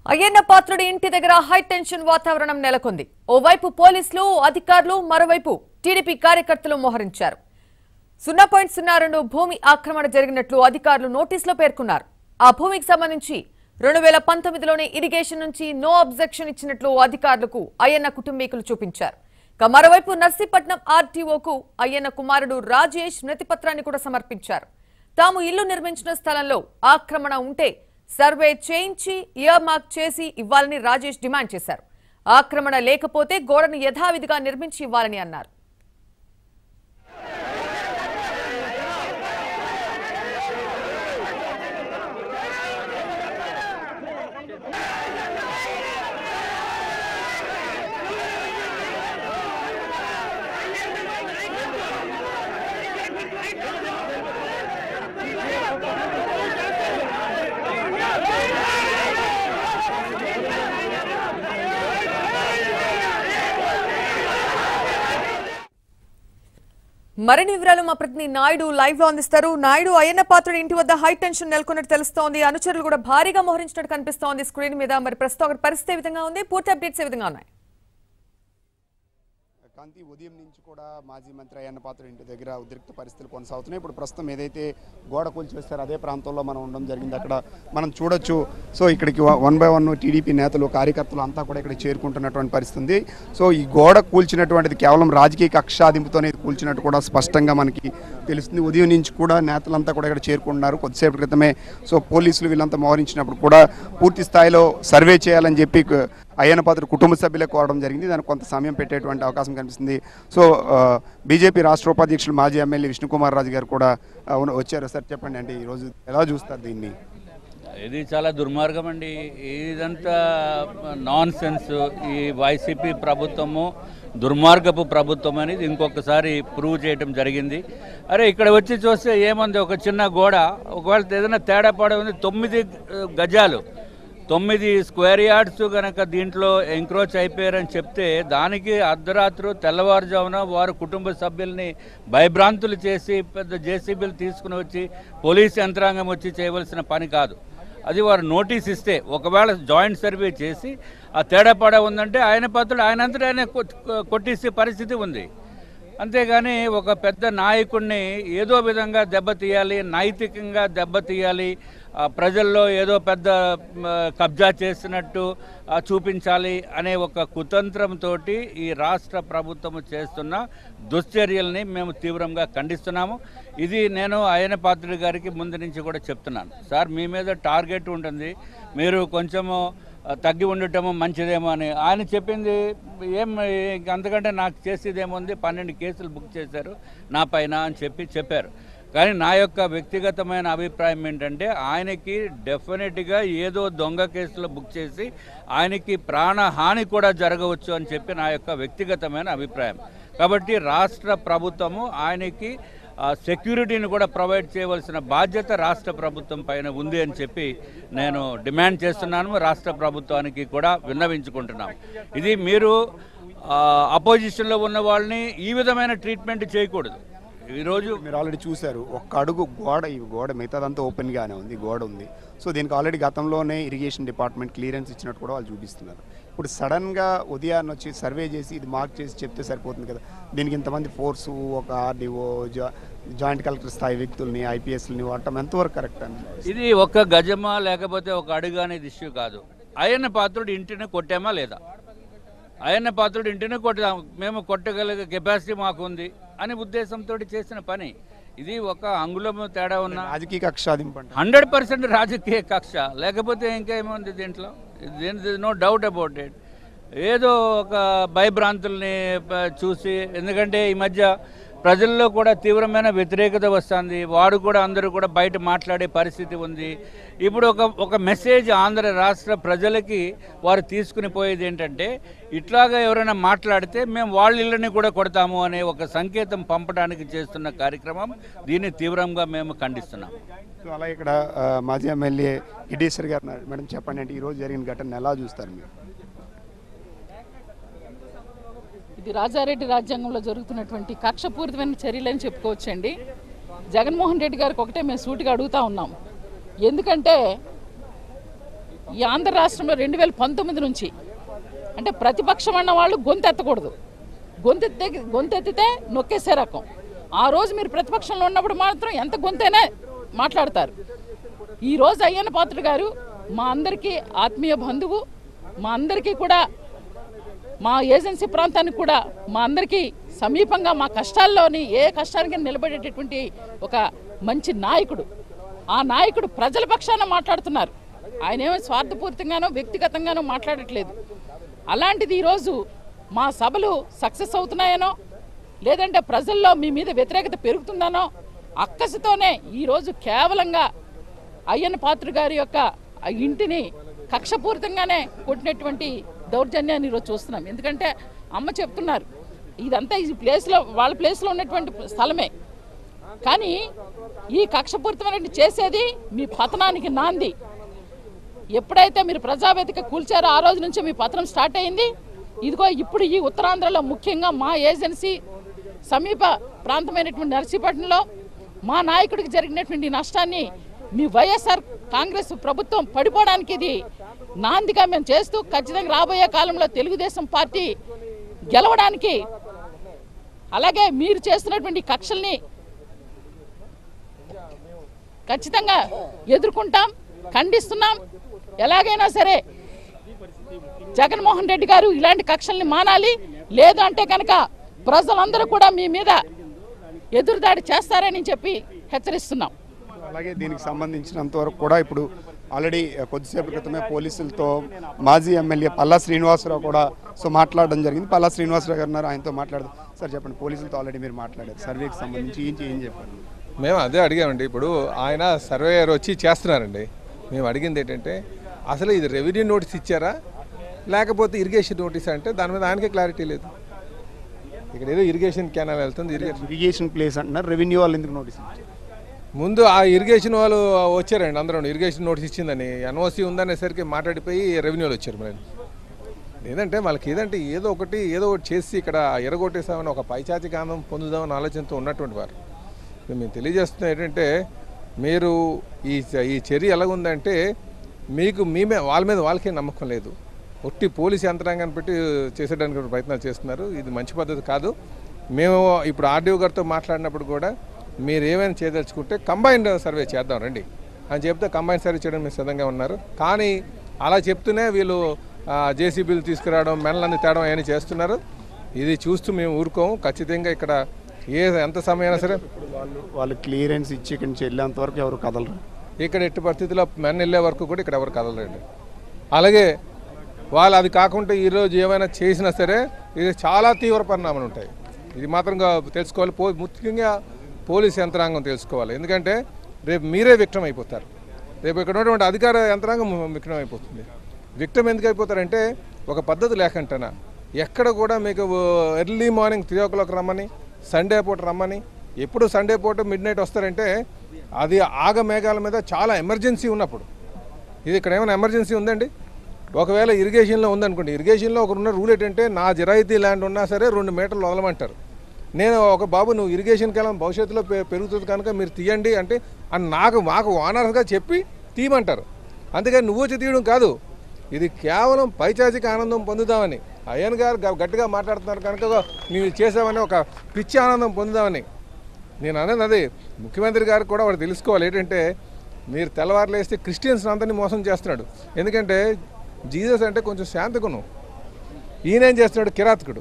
అయ్యన్న పాత్రుడి ఇంటి దగ్గర high tension వాతావరణం నెలకొంది. ఓవైపు పోలీసులు అధికారులు, మరోవైపు టీడీపీ కార్యకర్తలు మోహరించారు. 0.02 భూమి ఆక్రమణ జరిగినట్లు అధికారులు నోటీసులో పేర్కొన్నారు. ఆ భూమికి సంబంధించి 2019లోనే ఇరిగేషన్ నుంచి నో అబ్జెక్షన్ ఇచ్చినట్లు అధికారులకు అయ్యన్న కుటుంబీకులు చూపించారు. మరోవైపు నర్సీపట్నం ఆర్టీఓకు అయ్యన్న కుమారుడు రాజేష్ మృతిపత్రాన్ని కూడా సమర్పించారు. తాము ఇల్లు నిర్మించిన స్థలంలో ఆక్రమణ ఉంటే సర్వే చేయించి ఇయర్ మార్క్ చేసి ఇవ్వాలని రాజేష్ డిమాండ్ చేశారు. ఆక్రమణ లేకపోతే గోడను యథావిధిగా నిర్మించి ఇవ్వాలని అన్నారు. మరిన్ని వివరాలు మా ప్రతినిధి నాయుడు లైవ్ లో అందిస్తారు. నాయుడు, అయ్యన్న పాత్రుడి ఇంటి వద్ద హై టెన్షన్ నెలకొన్నట్టు తెలుస్తోంది. అనుచరులు కూడా భారీగా మోహరించినట్టు కనిపిస్తోంది స్క్రీన్ మీద. మరి ప్రస్తుతం అక్కడ పరిస్థితి ఏ విధంగా ఉంది? పూర్తి అప్డేట్స్ ఏ విధంగా ఉన్నాయి? కాంతి, ఉదయం నుంచి కూడా మాజీ మంత్రి అయ్యన్న పాత్రుడి ఇంటి దగ్గర ఉద్రిక్త పరిస్థితులు కొనసాగుతున్నాయి. ఇప్పుడు ప్రస్తుతం ఏదైతే గోడ కూల్చివేస్తారో అదే ప్రాంతంలో మనం ఉండడం జరిగింది. అక్కడ మనం చూడొచ్చు. సో ఇక్కడికి 1 by 1 టీడీపీ నేతలు, కార్యకర్తలు అంతా కూడా ఇక్కడ చేరుకుంటున్నటువంటి పరిస్థితి ఉంది. సో ఈ గోడ కూల్చినటువంటిది కేవలం రాజకీయ కక్షాదింపుతోనే కూల్చినట్టు కూడా స్పష్టంగా మనకి తెలుస్తుంది. ఉదయం నుంచి కూడా నేతలంతా కూడా ఇక్కడ చేరుకుంటున్నారు. కొద్దిసేపటి క్రితమే సో పోలీసులు వీళ్ళంతా మోహరించినప్పుడు కూడా పూర్తి స్థాయిలో సర్వే చేయాలని చెప్పి అయ్యన్న పాత్రుడి కుటుంబ సభ్యులే కోరడం జరిగింది. దానికి కొంత సమయం పెట్టేటువంటి అవకాశం కనిపిస్తుంది. సో బీజేపీ రాష్ట్ర ఉపాధ్యక్షులు మాజీ ఎమ్మెల్యే విష్ణుకుమార్ రాజు గారు కూడా వచ్చారు. సార్ చెప్పండి, అంటే ఈరోజు ఎలా చూస్తారు దీన్ని? ఇది చాలా దుర్మార్గం అండి. ఇదంతా నాన్ సెన్స్. ఈ వైసీపీ ప్రభుత్వము దుర్మార్గపు ప్రభుత్వం అనేది ఇంకొకసారి ప్రూవ్ చేయడం జరిగింది. అరే ఇక్కడ వచ్చి చూస్తే ఏముంది, ఒక చిన్న గోడ, ఒకవేళ ఏదైనా తేడా పాడే ఉంది. 9 గజాలు 9 స్క్వేర్ యార్డ్స్ కనుక దీంట్లో ఎంక్రోచ్ అయిపోయారని చెప్తే దానికి అర్ధరాత్రి తెల్లవారుజామున వారు కుటుంబ సభ్యుల్ని భయభ్రాంతులు చేసి పెద్ద జేసీబీలు తీసుకుని వచ్చి పోలీస్ యంత్రాంగం వచ్చి చేయవలసిన పని కాదు. అది వారు నోటీస్ ఇస్తే ఒకవేళ జాయింట్ సర్వే చేసి ఆ తేడాపాడా ఉందంటే ఆయన పాత్రుడు ఆయనంతటా ఆయన కొట్టేసే పరిస్థితి ఉంది. అంతేగాని ఒక పెద్ద నాయకుడిని ఏదో విధంగా దెబ్బతీయాలి, నైతికంగా దెబ్బతీయాలి, ప్రజల్లో ఏదో పెద్ద కబ్జా చేసినట్టు చూపించాలి అనే ఒక కుతంత్రంతో ఈ రాష్ట్ర ప్రభుత్వం చేస్తున్న దుశ్చర్యల్ని మేము తీవ్రంగా ఖండిస్తున్నాము. ఇది నేను అయ్యన్న పాత్రుడి గారికి ముందు నుంచి కూడా చెప్తున్నాను. సార్, మీ మీద టార్గెట్ ఉంటుంది, మీరు కొంచెము తగ్గి ఉండటము మంచిదేమో అని. ఆయన చెప్పింది ఏం, అంతకంటే నాకు చేసేదేముంది, 12 కేసులు బుక్ చేశారు నా పైన అని చెప్పారు. కానీ నా యొక్క వ్యక్తిగతమైన అభిప్రాయం ఏంటంటే ఆయనకి డెఫినెట్గా ఏదో దొంగ కేసులో బుక్ చేసి ఆయనకి ప్రాణహాని కూడా జరగవచ్చు అని చెప్పి నా యొక్క వ్యక్తిగతమైన అభిప్రాయం. కాబట్టి రాష్ట్ర ప్రభుత్వము ఆయనకి సెక్యూరిటీని కూడా ప్రొవైడ్ చేయవలసిన బాధ్యత రాష్ట్ర ప్రభుత్వం పైన ఉంది అని చెప్పి నేను డిమాండ్ చేస్తున్నాను. రాష్ట్ర ప్రభుత్వానికి కూడా విన్నవించుకుంటున్నాం. ఇది మీరు అపోజిషన్లో ఉన్న వాళ్ళని ఈ విధమైన ట్రీట్మెంట్ చేయకూడదు. ఈరోజు మీరు ఆల్రెడీ చూశారు, ఒక్క అడుగు గోడ, ఈ గోడ మిగతాదంతా ఓపెన్గానే ఉంది, గోడ ఉంది. సో దీనికి ఆల్రెడీ గతంలోనే ఇరిగేషన్ డిపార్ట్మెంట్ క్లియరెన్స్ ఇచ్చినట్టు కూడా వాళ్ళు చూపిస్తున్నారు. ఇప్పుడు సడన్గా ఉదయాన్ని వచ్చి సర్వే చేసి ఇది మార్క్ చేసి చెప్తే సరిపోతుంది కదా. దీనికి ఇంతమంది ఫోర్సు, ఒక ఆర్డీఓ, జాయింట్ కలెక్టర్ స్థాయి వ్యక్తుల్ని, ఐపీఎస్ని వాడటం ఎంతవరకు కరెక్ట్ అని? ఇది ఒక గజమా లేకపోతే ఒక అడుగు అనేది ఇష్యూ కాదు. అయ్యన్న పాత్రుడి ఇంటిని కొట్టామా లేదా? అయ్యన్న పాత్రుడి ఇంటిని కొట్టాము, మేము కొట్టగలిగే కెపాసిటీ మాకు ఉంది అనే ఉద్దేశంతో చేసిన పని. ఇది ఒక అంగుళం తేడా ఉన్న రాజకీయ కక్షాదింపు, 100% రాజకీయ కక్ష. లేకపోతే ఇంకేముంది దీంట్లో? No doubt about it. ఏదో ఒక భయభ్రాంతుల్ని చూసి, ఎందుకంటే ఈ మధ్య ప్రజల్లో కూడా తీవ్రమైన వ్యతిరేకత వస్తుంది. వాడు కూడా అందరూ కూడా బయట మాట్లాడే పరిస్థితి ఉంది. ఇప్పుడు ఒక మెసేజ్ ఆంధ్ర రాష్ట్ర ప్రజలకి వారు తీసుకుని పోయేది ఏంటంటే, ఇట్లాగా ఎవరైనా మాట్లాడితే మేము వాళ్ళ ఇళ్ళని కూడా కొడతాము అనే ఒక సంకేతం పంపడానికి చేస్తున్న కార్యక్రమం. దీన్ని తీవ్రంగా మేము ఖండిస్తున్నాం. సో అలా ఇక్కడ మాజీ ఎమ్మెల్యే గిడ్డేశ్వర్ గారు, మేడం చెప్పండి, అంటే ఈరోజు జరిగిన ఘటన ఎలా చూస్తారు మీరు? ఇది రాజారెడ్డి రాజ్యాంగంలో జరుగుతున్నటువంటి కక్షపూరితమైన చర్యలని చెప్పుకోవచ్చండి. జగన్మోహన్ రెడ్డి గారికి ఒకటే మేము సూటిగా అడుగుతా ఉన్నాం. ఎందుకంటే ఈ ఆంధ్ర రాష్ట్రంలో 2019 నుంచి అంటే ప్రతిపక్షం అన్న వాళ్ళు గొంతెత్తకూడదు, గొంతెత్తితే నొక్కేసే రకం. ఆ రోజు మీరు ప్రతిపక్షంలో ఉన్నప్పుడు మాత్రం ఎంత గొంతైనా మాట్లాడతారు. ఈరోజు అయ్యన్న పాత్రుడు గారు మా అందరికీ ఆత్మీయ బంధువు, మా అందరికీ కూడా మా ఏజెన్సీ ప్రాంతానికి కూడా మా అందరికీ సమీపంగా మా కష్టాల్లోని ఏ కష్టానికి నిలబడేటటువంటి ఒక మంచి నాయకుడు. ఆ నాయకుడు ప్రజల పక్షాన మాట్లాడుతున్నారు, ఆయన ఏమో స్వార్థపూరితంగానో వ్యక్తిగతంగానో మాట్లాడట్లేదు. అలాంటిది ఈరోజు మా సభలు సక్సెస్ అవుతున్నాయనో లేదంటే ప్రజల్లో మీ మీద వ్యతిరేకత పెరుగుతుందనో అక్కసుతోనే ఈరోజు కేవలంగా అయ్యన్న పాత్రుడు గారి యొక్క ఇంటిని కక్షపూరితంగానే కొట్టినటువంటి దౌర్జన్యాన్ని ఈరోజు చూస్తున్నాం. ఎందుకంటే అమ్మ చెప్తున్నారు ఇదంతా ఈ ప్లేస్లో వాళ్ళ ప్లేస్లో ఉన్నటువంటి స్థలమే, కానీ ఈ కక్షపూరితమైన చేసేది మీ పతనానికి నాంది. ఎప్పుడైతే మీరు ప్రజావేదిక కూల్చారో ఆ రోజు నుంచే మీ పతనం స్టార్ట్ అయింది. ఇదిగో ఇప్పుడు ఈ ఉత్తరాంధ్రలో ముఖ్యంగా మా ఏజెన్సీ సమీప ప్రాంతమైనటువంటి నర్సీపట్నంలో మా నాయకుడికి జరిగినటువంటి నష్టాన్ని మీ వైఎస్ఆర్ కాంగ్రెస్ ప్రభుత్వం పడిపోవడానికి ఇది నాందిగా మేము చేస్తూ ఖచ్చితంగా రాబోయే కాలంలో తెలుగుదేశం పార్టీ గెలవడానికి అలాగే మీరు చేస్తున్నటువంటి కక్షల్ని ఖచ్చితంగా ఎదుర్కొంటాం, ఖండిస్తున్నాం. ఎలాగైనా సరే జగన్మోహన్ రెడ్డి గారు ఇలాంటి కక్షల్ని మానాలి, లేదు అంటే కనుక ప్రజలందరూ కూడా మీ మీద ఎదురుదాడి చేస్తారని చెప్పి హెచ్చరిస్తున్నాం. అలాగే దీనికి సంబంధించినంత వరకు కూడా ఇప్పుడు ఆల్రెడీ కొద్దిసేపు క్రితమే పోలీసులతో మాజీ ఎమ్మెల్యే పల్లా శ్రీనివాసరావు కూడా మాట్లాడడం జరిగింది. పల్లా శ్రీనివాసరావు గారు ఉన్నారు, ఆయనతో మాట్లాడదు. సార్ చెప్పండి, పోలీసులతో ఆల్రెడీ మీరు మాట్లాడారు, సర్వేకి సంబంధించి ఏం చెప్పారు? మేము అదే అడిగామండి. ఇప్పుడు ఆయన సర్వేయర్ వచ్చి చేస్తున్నారండి. మేము అడిగింది ఏంటంటే అసలు ఇది రెవెన్యూ నోటీస్ ఇచ్చారా లేకపోతే ఇరిగేషన్ నోటీస్ అంటే దాని మీద ఆయనకే క్లారిటీ లేదు. ఇక్కడ ఏదో ఇరిగేషన్ కెనాల్ వెళ్తుంది, ఇరిగేషన్ ప్లేస్ అంటున్నారు, రెవెన్యూ వాళ్ళు ఎందుకు నోటీస్ ఇచ్చారు? ముందు ఆ ఇరిగేషన్ వాళ్ళు వచ్చారండి, అందరూ ఇరిగేషన్ నోటీస్ ఇచ్చిందని ఎన్ఓసి ఉందనేసరికి మాట్లాడిపోయి రెవెన్యూలు వచ్చారు. మరి లేదంటే వాళ్ళకి ఏదో ఒకటి చేసి ఇక్కడ ఎరగొట్టేసామని ఒక పైచాచిక ఆనందం పొందుదామని ఆలోచనతో ఉన్నటువంటి వారు. మేము తెలియజేస్తున్నాం ఏంటంటే మీరు ఈ చర్య ఎలాగుందంటే మీకు వాళ్ళ మీద వాళ్ళకే నమ్మకం లేదు, ఒట్టి పోలీసు యంత్రాంగాన్ని పెట్టి చేసేయడానికి ప్రయత్నాలు చేస్తున్నారు. ఇది మంచి పద్ధతి కాదు. మేము ఇప్పుడు ఆర్డీఓ గారితో మాట్లాడినప్పుడు కూడా మీరు ఏమైనా చేయదలుచుకుంటే కంబైన్డ్ సర్వే చేద్దాం రండి అని చెప్తే కంబైన్డ్ సర్వే చేయడం మీరు సిద్ధంగా ఉన్నారు. కానీ అలా చెప్తూనే వీళ్ళు జేసీబీలు తీసుకురావడం, మెనలన్నీ తేడం అవన్నీ చేస్తున్నారు. ఇది చూస్తూ మేము ఊరుకోము. ఖచ్చితంగా ఇక్కడ ఎంత సమయమైనా సరే వాళ్ళు క్లియరెన్స్ ఇచ్చి ఇక్కడ నుంచి వెళ్ళేంత వరకు ఎవరు కదలరు. ఇక్కడ ఎట్టి పరిస్థితుల్లో మెన్ వెళ్ళే వరకు కూడా ఇక్కడ ఎవరు కదలరండి. అలాగే వాళ్ళు అది కాకుండా ఈరోజు ఏమైనా చేసినా సరే ఇది చాలా తీవ్ర పరిణామాలు ఉంటాయి. ఇది మాత్రంగా తెలుసుకోవాలి. ముఖ్యంగా పోలీస్ యంత్రాంగం తెలుసుకోవాలి. ఎందుకంటే రేపు మీరే విక్టిమ్ అయిపోతారు. రేపు ఇక్కడ ఉన్నటువంటి అధికార యంత్రాంగం విక్టిమ్ అయిపోతుంది. విక్టిమ్ ఎందుకు అయిపోతారంటే ఒక పద్ధతి లేకంటేనా ఎక్కడ కూడా మీకు ఎర్లీ మార్నింగ్ 3 o'clock రమ్మని, సండే పూట రమ్మని, ఎప్పుడు సండే పూట మిడ్-నైట్ వస్తారంటే అది ఆగమేఘాల మీద చాలా ఎమర్జెన్సీ ఉన్నప్పుడు. ఇది ఇక్కడ ఏమైనా ఎమర్జెన్సీ ఉందండి? ఒకవేళ ఇరిగేషన్లో ఉందనుకోండి, ఇరిగేషన్లో ఒకరున్న రూల్ ఏంటంటే నా జిరాయితీ ల్యాండ్ ఉన్నా సరే 2 మీటర్లు వదలమంటారు. నేను ఒక బాబు నువ్వు ఇరిగేషన్కి వెళ్ళాం భవిష్యత్తులో పెరుగుతుంది కనుక మీరు తీయండి అంటే అని మాకు ఓనర్స్గా చెప్పి తీయమంటారు. అందుకని నువ్వు వచ్చి తీయడం కాదు, ఇది కేవలం పైచాచిక ఆనందం పొందుదామని అయ్యన్ గారు గట్టిగా మాట్లాడుతున్నారు కనుక మేము చేసామని ఒక పిచ్చి ఆనందం పొందుదామని నేను అనేది. అది ముఖ్యమంత్రి గారు కూడా వాడు తెలుసుకోవాలి ఏంటంటే మీరు తెల్లవారులు వేస్తే క్రిస్టియన్స్ అందరినీ మోసం చేస్తున్నాడు. ఎందుకంటే జీసస్ అంటే కొంచెం శాంతగుణం, ఈయనేం చేస్తున్నాడు కిరాతకుడు.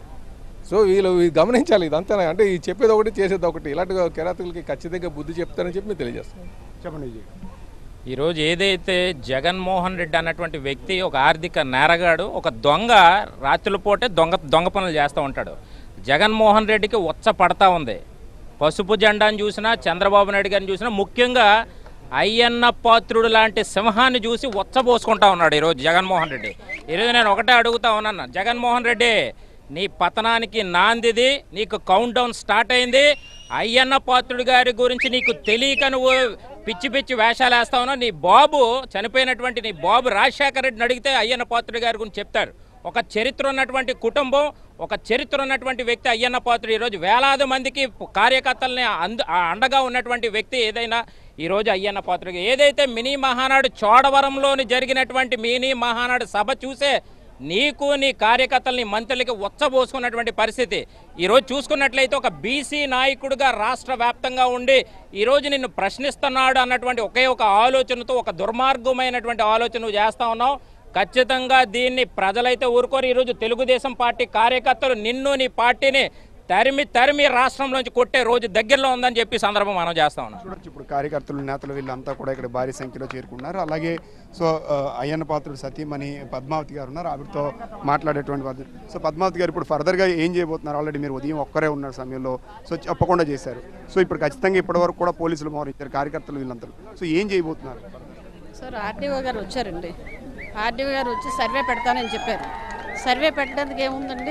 సో వీళ్ళు గమనించాలి ఇదంతా. అంటే ఈ చెప్పేది ఒకటి చేసేది ఒకటి. ఇలాంటి కిరాతకులకి ఖచ్చితంగా బుద్ధి చెప్తారని చెప్పి మీరు తెలియజేస్తున్నాను. చెప్పండి. ఈరోజు ఏదైతే జగన్మోహన్ రెడ్డి అన్నటువంటి వ్యక్తి ఒక ఆర్థిక నేరగాడు, ఒక దొంగ, రాత్రుల పూటే దొంగ పనులు చేస్తూ ఉంటాడు. జగన్మోహన్ రెడ్డికి ఉచ్చ పడతా ఉంది. పసుపు జెండాను చూసినా, చంద్రబాబు నాయుడు గారిని చూసినా, ముఖ్యంగా అయ్యన్న పాత్రుడు లాంటి సింహాన్ని చూసి ఉచ్చబోసుకుంటా ఉన్నాడు ఈరోజు జగన్మోహన్ రెడ్డి. ఈరోజు నేను ఒకటే అడుగుతా ఉన్నాను, జగన్మోహన్ రెడ్డి నీ పతనానికి నాందిది, నీకు కౌంట్ డౌన్ స్టార్ట్ అయింది. అయ్యన్న పాత్రుడు గారి గురించి నీకు తెలియక నువ్వు పిచ్చి పిచ్చి వేషాలు వేస్తా ఉన్నావు. నీ బాబు చనిపోయినటువంటి నీ బాబు రాజశేఖర రెడ్డిని అడిగితే అయ్యన్న పాత్రుడు గారి గురించి చెప్తారు. ఒక చరిత్ర ఉన్నటువంటి కుటుంబం, ఒక చరిత్ర ఉన్నటువంటి వ్యక్తి అయ్యన్న పాత్రుడు. ఈరోజు వేలాది మందికి కార్యకర్తల్ని అండగా ఉన్నటువంటి వ్యక్తి. ఏదైనా ఈరోజు అయ్యన్న పాత్రుడికి ఏదైతే మినీ మహానాడు చోడవరంలోని జరిగినటువంటి మినీ మహానాడు సభ చూసే నీకు నీ కార్యకర్తలని మంత్రులకి ఉచ్చబోసుకున్నటువంటి పరిస్థితి ఈరోజు చూసుకున్నట్లయితే ఒక బీసీ నాయకుడిగా రాష్ట్ర వ్యాప్తంగా ఉండి ఈరోజు నిన్ను ప్రశ్నిస్తున్నాడు అన్నటువంటి ఒకే ఒక ఆలోచనతో ఒక దుర్మార్గమైనటువంటి ఆలోచన నువ్వు చేస్తా ఉన్నావు. ఖచ్చితంగా దీన్ని ప్రజలైతే ఊరుకోరు. ఈరోజు తెలుగుదేశం పార్టీ కార్యకర్తలు నిన్ను నీ పార్టీని తరిమి రాష్ట్రంలోంచి కొట్టే రోజు దగ్గరలో ఉందని చెప్పి సందర్భం మనం చేస్తా ఉన్నాం. చూడొచ్చు ఇప్పుడు కార్యకర్తలు నేతలు వీళ్ళంతా కూడా ఇక్కడ భారీ సంఖ్యలో చేరుకున్నారు. అలాగే సో అయ్యన్న పాత్రుడు సతీమణి పద్మావతి గారు ఉన్నారు, ఆవిడతో మాట్లాడేటువంటి పద్ధతి. సో పద్మావతి గారు ఇప్పుడు ఫర్దర్గా ఏం చేయబోతున్నారు? ఆల్రెడీ మీరు ఉదయం ఒక్కరే ఉన్న సమయంలో సో చెప్పకుండా చేశారు. సో ఇప్పుడు ఖచ్చితంగా ఇప్పటివరకు కూడా పోలీసులు మోహరించారు కార్యకర్తలు వీళ్ళంతా. సో ఏం చేయబోతున్నారు? సార్ ఆర్డీఓ గారు వచ్చారండి. ఆర్డీఓ గారు వచ్చి సర్వే పెడతానని చెప్పారు. సర్వే పెట్టడానికి ఏముందండి,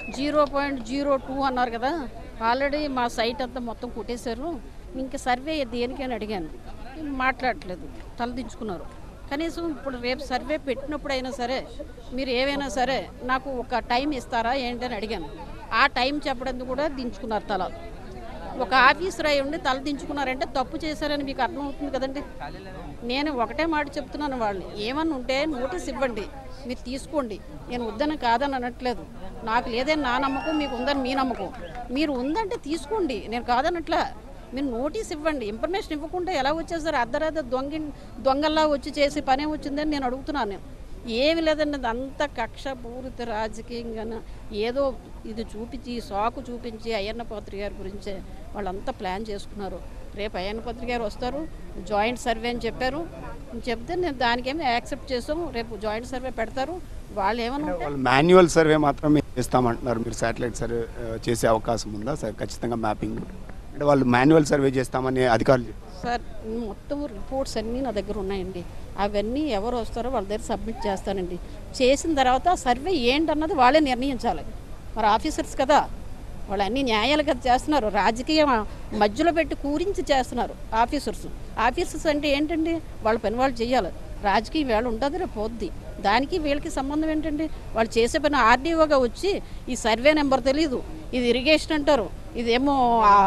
0.02 అన్నారు కదా, ఆల్రెడీ మా సైట్ అంతా మొత్తం కొట్టేశారు. ఇంకా సర్వే దేనికి అని అడిగాను, మాట్లాడట్లేదు, తలదించుకున్నారు. కనీసం ఇప్పుడు రేపు సర్వే పెట్టినప్పుడు అయినా సరే మీరు ఏవైనా సరే నాకు ఒక టైం ఇస్తారా ఏంటని అడిగాను. ఆ టైం చెప్పడానికి కూడా దించుకున్నారు తల. ఒక ఆఫీసర్ అయి ఉండి తల దించుకున్నారంటే తప్పు చేశారని మీకు అర్థమవుతుంది కదండి. నేను ఒకటే మాట చెప్తున్నాను, వాళ్ళని ఏమన్నా ఉంటే నోటీస్ ఇవ్వండి, మీరు తీసుకోండి. నేను వద్దని కాదని అనట్లేదు, నాకు లేదని నా నమ్మకం, మీకు ఉందని మీ నమ్మకం. మీరు ఉందంటే తీసుకోండి, నేను కాదనట్లా. మీరు నోటీస్ ఇవ్వండి. ఇన్ఫర్మేషన్ ఇవ్వకుండా ఎలా వచ్చేసారు? అర్ధరాత్రి దొంగల్లా వచ్చి చేసే పనే వచ్చిందని నేను అడుగుతున్నాను. నేను ఏమి లేదండి, అంతా కక్షపూరిత రాజకీయంగా ఏదో ఇది చూపించి సాకు చూపించి అయ్యన్న పాత్రి గారి గురించే వాళ్ళంతా ప్లాన్ చేసుకున్నారు. రేపు అయ్యన్న పాత్రి గారు వస్తారు, జాయింట్ సర్వే అని చెప్పారు. చెప్తే నేను దానికేమో యాక్సెప్ట్ చేసాము. రేపు జాయింట్ సర్వే పెడతారు. వాళ్ళు ఏమన్నా మాన్యువల్ సర్వే మాత్రమే చేస్తామంటున్నారు, మీరు శాటిలైట్ సర్వే చేసే అవకాశం ఉందా సార్? ఖచ్చితంగా మ్యాపింగ్ అంటే వాళ్ళు మాన్యువల్ సర్వే చేస్తామని అధికారులు సార్ మొత్తం రిపోర్ట్స్ అన్నీ నా దగ్గర ఉన్నాయండి. అవన్నీ ఎవరు వస్తారో వాళ్ళ దగ్గర సబ్మిట్ చేస్తానండి. చేసిన తర్వాత సర్వే ఏంటన్నది వాళ్ళే నిర్ణయించాలి. మరి ఆఫీసర్స్ కదా, వాళ్ళు అన్ని న్యాయాలు కదా చేస్తున్నారు. రాజకీయ మధ్యలో పెట్టి కూరించి చేస్తున్నారు ఆఫీసర్స్ అంటే ఏంటండి, వాళ్ళ పని వాళ్ళు చేయాలి. రాజకీయం వేళ ఉంటుంది, రేపు పోద్ది. దానికి వీళ్ళకి సంబంధం ఏంటండి? వాళ్ళు చేసే పని ఆర్డీఓగా వచ్చి ఈ సర్వే నెంబర్ తెలీదు, ఇది ఇరిగేషన్ అంటారు, ఇదేమో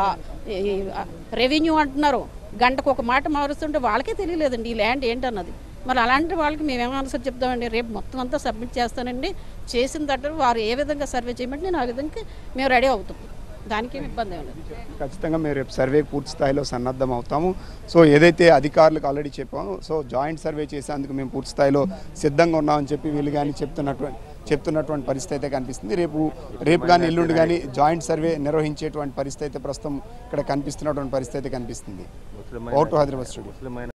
రెవెన్యూ అంటున్నారు. గంటకు ఒక మాట మారుస్తుంటే వాళ్ళకే తెలియలేదండి ఈ ల్యాండ్ ఏంటన్నది. మరి అలాంటి వాళ్ళకి మేమేమో ఆన్సర్ చెప్తామండి? రేపు మొత్తం అంతా సబ్మిట్ చేస్తానండి. చేసిన తర్వాత వారు ఏ విధంగా సర్వే చేయమంటే నేను ఆ విధంగా మేము రెడీ అవుతాం. దానికి ఇబ్బంది ఏమి లేదు. ఖచ్చితంగా మేము రేపు సర్వే పూర్తి స్థాయిలో సన్నద్ధం అవుతాము. సో ఏదైతే అధికారులకు ఆల్రెడీ చెప్పామో, సో జాయింట్ సర్వే చేసేందుకు మేము పూర్తి స్థాయిలో సిద్ధంగా ఉన్నామని చెప్పి వీళ్ళు కానీ చెప్తున్నటువంటి పరిస్థితి అయితే కనిపిస్తుంది. రేపు కానీ ఎల్లుండి కానీ జాయింట్ సర్వే నిర్వహించేటువంటి పరిస్థితి అయితే ప్రస్తుతం ఇక్కడ కనిపిస్తున్నటువంటి పరిస్థితి అయితే కనిపిస్తుంది. ఓటు హైదరాబాద్ స్టూడియో.